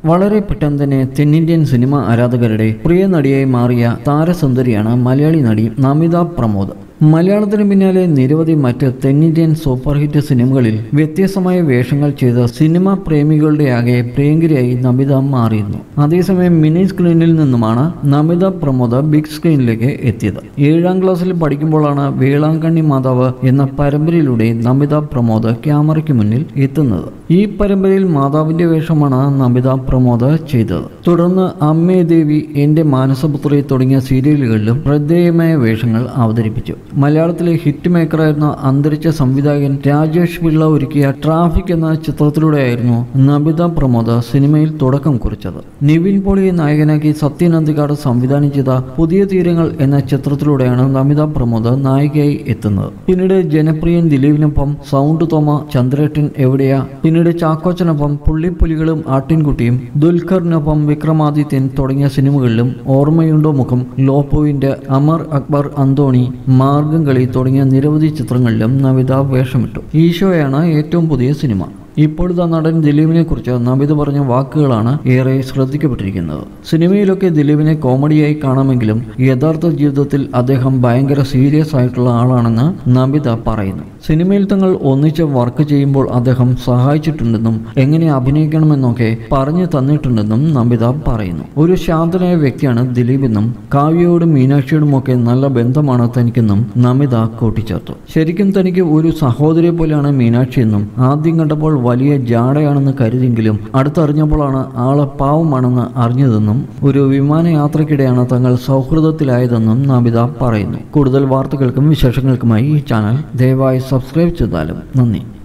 വളരെ പെട്ടെന്ന് തന്നെ തെന്നിന്ത്യൻ സിനിമ ആരാധകരുടെ പ്രിയ നടിയായി മാറിയ താരസുന്ദരിയാണ് മലയാളി നടി നമിത പ്രമോദ്. മലയാളത്തിന് പിന്നാലെ നിരവധി മറ്റ് തെന്നിന്ത്യൻ സൂപ്പർ ഹിറ്റ് സിനിമകളിൽ വ്യത്യസ്തമായ വേഷങ്ങൾ ചെയ്ത സിനിമ പ്രേമികളുടെ ആകെ പ്രിയങ്കരിയായി നമിത മാറിയിരുന്നു. അതേസമയം മിനി സ്ക്രീനിൽ നിന്നുമാണ് നമിത പ്രമോദ് ബിഗ് സ്ക്രീനിലേക്ക് എത്തിയത്. 7ാം ക്ലാസ്സിൽ പഠിക്കുമ്പോഴാണ് വേളാങ്കണ്ണി മാതാവ് എന്ന പരമ്പരയിലൂടെ നമിത പ്രമോദ് ക്യാമറയ്ക്ക് മുന്നിൽ എത്തുന്നത്. ഈ പരമ്പരയിൽ മാതാവിന്റെ വേഷമാണ് നമിത പ്രമോദ് ചെയ്തത്. തുടർന്ന് അമ്മേ ദേവി, എന്റെ മാനസപുത്രി തുടങ്ങിയ സീരിയലുകളിലും ശ്രദ്ധേയമായ വേഷങ്ങൾ അവതരിപ്പിച്ചു. മലയാളത്തിലെ ഹിറ്റ് മേക്കറായിരുന്ന അന്തരിച്ച സംവിധായകൻ രാജേഷ് പിള്ള ഒരുക്കിയ ട്രാഫിക് എന്ന ചിത്രത്തിലൂടെയായിരുന്നു നമിത പ്രമോദ് സിനിമയിൽ തുടക്കം കുറിച്ചത്. നിവിൻ പോളിയെ നായകനാക്കി സത്യൻ അന്തിക്കാട് സംവിധാനം ചെയ്ത പുതിയ തീരങ്ങൾ എന്ന ചിത്രത്തിലൂടെയാണ് നമിത പ്രമോദ് നായികയായി എത്തുന്നത്. പിന്നീട് ജനപ്രിയൻ ദിലീപിനൊപ്പം സൗണ്ട് തോമ, ചന്ദ്രേട്ടൻ എവിടെയാ, പിന്നീട് ചാക്കോച്ചനൊപ്പം പുള്ളിപ്പുലികളും ആട്ടിൻകുട്ടിയും, ദുൽഖറിനൊപ്പം വിക്രമാദിത്യൻ തുടങ്ങിയ സിനിമകളിലും ഓർമ്മയുണ്ടോ മുഖം, ലോ പോയിന്റ്, അമർ അക്ബർ അന്തോണി, മാർഗം കളി തുടങ്ങിയ നിരവധി ചിത്രങ്ങളിലും നമിത വേഷമിട്ടു. ഈശോയാണ് ഏറ്റവും പുതിയ സിനിമ. ഇപ്പോഴത്തെ നടൻ ദിലീപിനെ കുറിച്ച് നമിത പറഞ്ഞ വാക്കുകളാണ് ഏറെ ശ്രദ്ധിക്കപ്പെട്ടിരിക്കുന്നത്. സിനിമയിലൊക്കെ ദിലീപിനെ കോമഡിയായി കാണാമെങ്കിലും യഥാർത്ഥ ജീവിതത്തിൽ അദ്ദേഹം ഭയങ്കര സീരിയസ് ആയിട്ടുള്ള ആളാണെന്ന് നമിത പറയുന്നു. സിനിമയിൽ തങ്ങൾ ഒന്നിച്ച് വർക്ക് ചെയ്യുമ്പോൾ അദ്ദേഹം സഹായിച്ചിട്ടുണ്ടെന്നും എങ്ങനെ അഭിനയിക്കണമെന്നൊക്കെ പറഞ്ഞു തന്നിട്ടുണ്ടെന്നും നമിത പറയുന്നു. ഒരു ശാന്തനായ വ്യക്തിയാണ് ദിലീപെന്നും കാവ്യയോടും മീനാക്ഷിയോടുമൊക്കെ നല്ല ബന്ധമാണ് തനിക്കെന്നും നമിത കൂട്ടിച്ചേർത്തു. ശരിക്കും തനിക്ക് ഒരു സഹോദരിയെ പോലെയാണ് മീനാക്ഷി എന്നും ആദ്യം കണ്ടപ്പോൾ വലിയ ജാടയാണെന്ന് കരുതിയെങ്കിലും അടുത്തറിഞ്ഞപ്പോഴാണ് ആള് പാവമാണെന്ന് അറിഞ്ഞതെന്നും ഒരു വിമാനയാത്രക്കിടെയാണ് തങ്ങൾ സൗഹൃദത്തിലായതെന്നും നമിത പറയുന്നു. കൂടുതൽ വാർത്തകൾക്കും വിശേഷങ്ങൾക്കുമായി ഈ ചാനൽ ദയവായി സബ്സ്ക്രൈബ് ചെയ്താലും നന്ദി.